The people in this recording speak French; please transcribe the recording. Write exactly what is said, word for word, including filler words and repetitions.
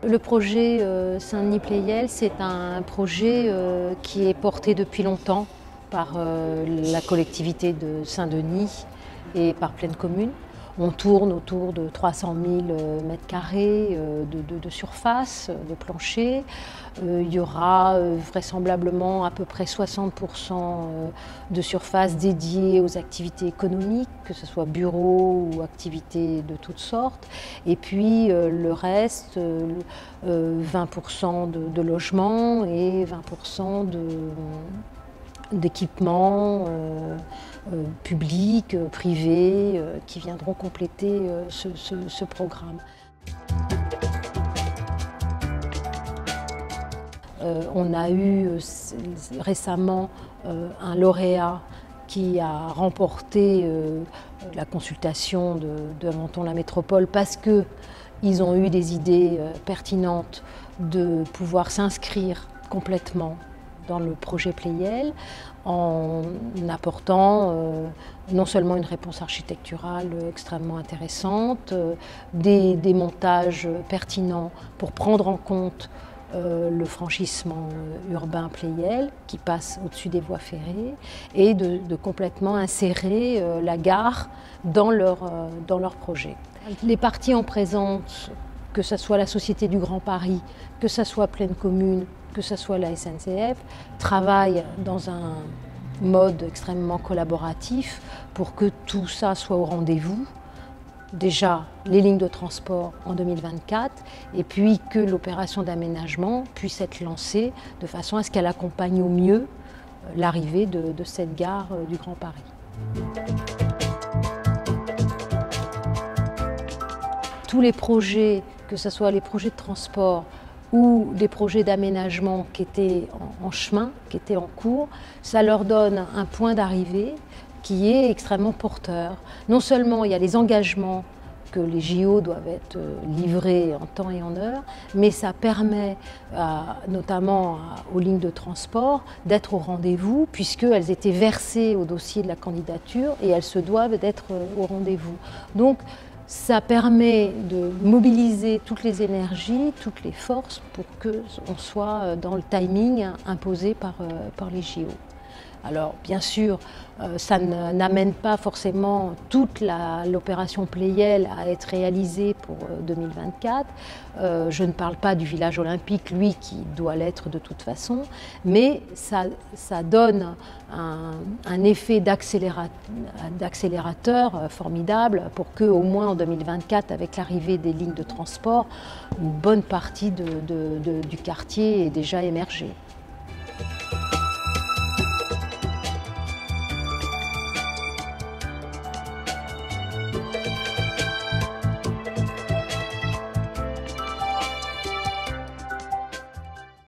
Le projet euh, Saint-Denis-Pleyel, c'est un projet euh, qui est porté depuis longtemps par euh, la collectivité de Saint-Denis et par Plaine Commune. On tourne autour de trois cent mille mètres carrés euh, de, de, de surface, de plancher. Euh, il y aura euh, vraisemblablement à peu près soixante pour cent de surface dédiée aux activités économiques, que ce soit bureaux ou activités de toutes sortes. Et puis euh, le reste, euh, vingt pour cent de, de logements et vingt pour cent de d'équipements euh, euh, publics, euh, privés, euh, qui viendront compléter euh, ce, ce, ce programme. Euh, on a eu euh, récemment euh, un lauréat qui a remporté euh, la consultation de, de Menton la Métropole parce qu'ils ont eu des idées euh, pertinentes de pouvoir s'inscrire complètement dans le projet Pleyel en apportant euh, non seulement une réponse architecturale extrêmement intéressante, euh, des, des montages pertinents pour prendre en compte euh, le franchissement urbain Pleyel qui passe au-dessus des voies ferrées et de, de complètement insérer euh, la gare dans leur, euh, dans leur projet. Les parties en présence, que ce soit la Société du Grand Paris, que ce soit Plaine Commune, que ce soit la S N C F, travaillent dans un mode extrêmement collaboratif pour que tout ça soit au rendez-vous. Déjà, les lignes de transport en deux mille vingt-quatre, et puis que l'opération d'aménagement puisse être lancée de façon à ce qu'elle accompagne au mieux l'arrivée de, de cette gare du Grand Paris. Tous les projets, que ce soit les projets de transport ou des projets d'aménagement qui étaient en, en chemin, qui étaient en cours, ça leur donne un point d'arrivée qui est extrêmement porteur. Non seulement il y a les engagements que les J O doivent être livrés en temps et en heure, mais ça permet à, notamment à, aux lignes de transport d'être au rendez-vous puisqu'elles étaient versées au dossier de la candidature et elles se doivent d'être au rendez-vous. Donc, ça permet de mobiliser toutes les énergies, toutes les forces pour qu'on soit dans le timing imposé par, par les J O. Alors bien sûr, ça n'amène pas forcément toute l'opération Pleyel à être réalisée pour deux mille vingt-quatre. Euh, je ne parle pas du village olympique, lui, qui doit l'être de toute façon, mais ça, ça donne un, un effet d'accélérateur formidable pour qu'au moins en deux mille vingt-quatre, avec l'arrivée des lignes de transport, une bonne partie de, de, de, du quartier ait déjà émergé.